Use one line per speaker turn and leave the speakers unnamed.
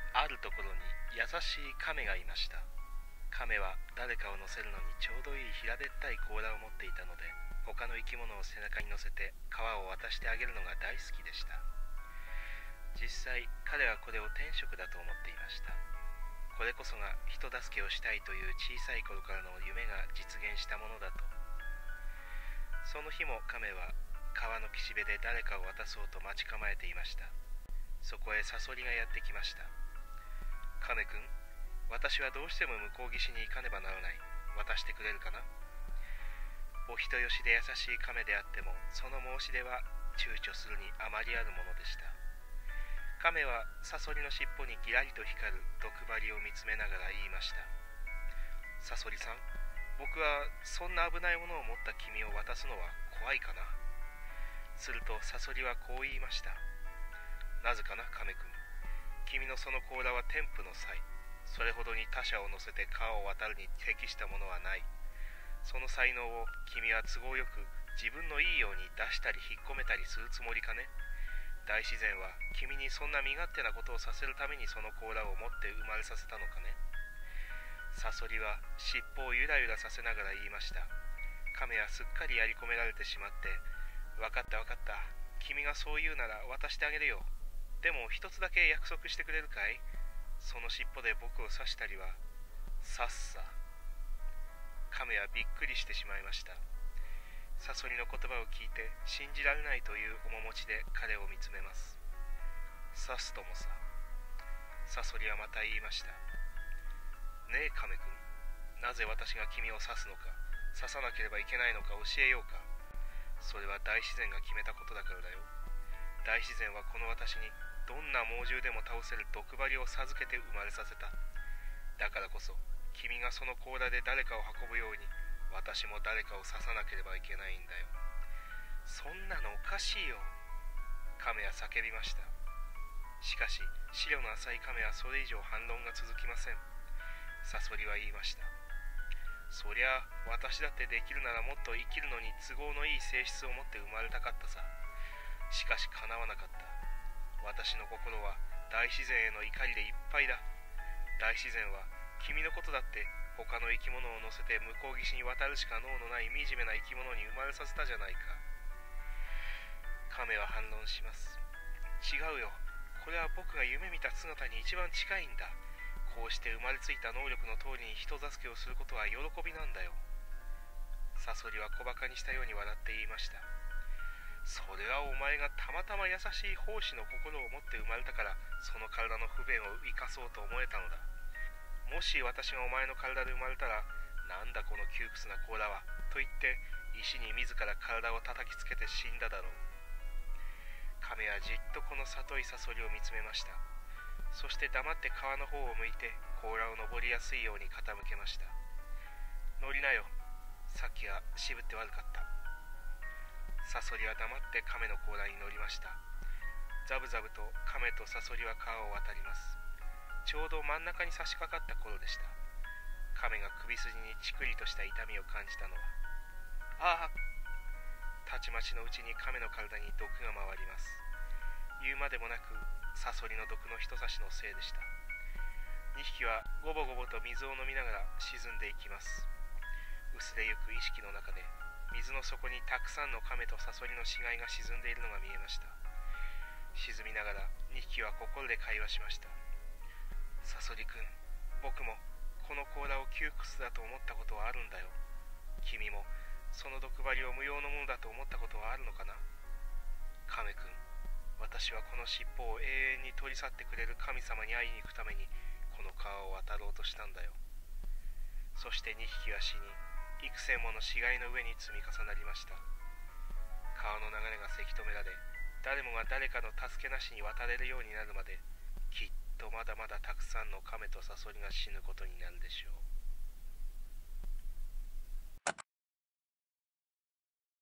あるところに優しい亀がいました。亀は誰かを乗せるのにちょうどいい平べったい甲羅を持っていたので、他の生き物を背中に乗せて川を渡してあげるのが大好きでした。実際彼はこれを天職だと思っていました。これこそが人助けをしたいという小さい頃からの夢が実現したものだと。その日も亀は川の岸辺で誰かを渡そうと待ち構えていました。そこへサソリがやってきました。亀くん、私はどうしても向こう岸に行かねばならない。渡してくれるかな。お人よしで優しい亀であっても、その申し出は躊躇するにあまりあるものでした。亀はサソリの尻尾にギラリと光る毒針を見つめながら言いました。サソリさん、僕はそんな危ないものを持った君を渡すのは怖いかな。するとサソリはこう言いました。なぜかな、亀くん。君のその甲羅は天賦の才。それほどに他者を乗せて川を渡るに適したものはない。その才能を君は都合よく自分のいいように出したり引っ込めたりするつもりかね。大自然は君にそんな身勝手なことをさせるためにその甲羅を持って生まれさせたのかね。サソリは尻尾をゆらゆらさせながら言いました。亀はすっかりやり込められてしまって、わかったわかった。君がそう言うなら渡してあげるよ。でも一つだけ約束してくれるかい。その尻尾で僕を刺したりは。さっさ。亀はびっくりしてしまいました。サソリの言葉を聞いて信じられないという面持ちで彼を見つめます。刺すともさ。サソリはまた言いました。ねえ亀くん、なぜ私が君を刺すのか、刺さなければいけないのか教えようか。それは大自然が決めたことだからだよ。大自然はこの私にどんな猛獣でも倒せる毒針を授けて生まれさせた。だからこそ君がその甲羅で誰かを運ぶように、私も誰かを刺さなければいけないんだよ。そんなのおかしいよ。亀は叫びました。しかし白の浅い亀はそれ以上反論が続きません。サソリは言いました。そりゃ私だってできるならもっと生きるのに都合のいい性質を持って生まれたかったさ。しかし叶わなかった。私の心は大自然への怒りでいっぱいだ。大自然は君のことだって他の生き物を乗せて向こう岸に渡るしか能のない惨めな生き物に生まれさせたじゃないか。亀は反論します。違うよ。これは僕が夢見た姿に一番近いんだ。こうして生まれついた能力の通りに人助けをすることは喜びなんだよ。サソリは小馬鹿にしたように笑って言いました。それはお前がたまたま優しい奉仕の心を持って生まれたから、その体の不便を生かそうと思えたのだ。もし私がお前の体で生まれたら、なんだこの窮屈な甲羅は、と言って石に自ら体を叩きつけて死んだだろう。亀はじっとこの里いサソリを見つめました。そして黙って川の方を向いて甲羅を登りやすいように傾けました。乗りなよ。さっきは渋って悪かった。サソリは黙って亀の甲羅に乗りました。ザブザブと亀とサソリは川を渡ります。ちょうど真ん中に差し掛かった頃でした。亀が首筋にチクリとした痛みを感じたのは、ああ、たちまちのうちに亀の体に毒が回ります。言うまでもなくサソリの毒の人差しのせいでした。2匹はゴボゴボと水を飲みながら沈んでいきます。薄れゆく意識の中で水の底にたくさんの亀とサソリの死骸が沈んでいるのが見えました。沈みながら2匹は心で会話しました。サソリくん、僕もこの甲羅を窮屈だと思ったことはあるんだよ。君もその毒針を無用のものだと思ったことはあるのかな。亀くん、私はこの尻尾を永遠に取り去ってくれる神様に会いに行くためにこの川を渡ろうとしたんだよ。そして2匹は死に、幾千もの死骸の上に積み重なりました。川の流れがせき止められ、誰もが誰かの助けなしに渡れるようになるまで、きっとまだまだたくさんの亀とサソリが死ぬことになるでしょう。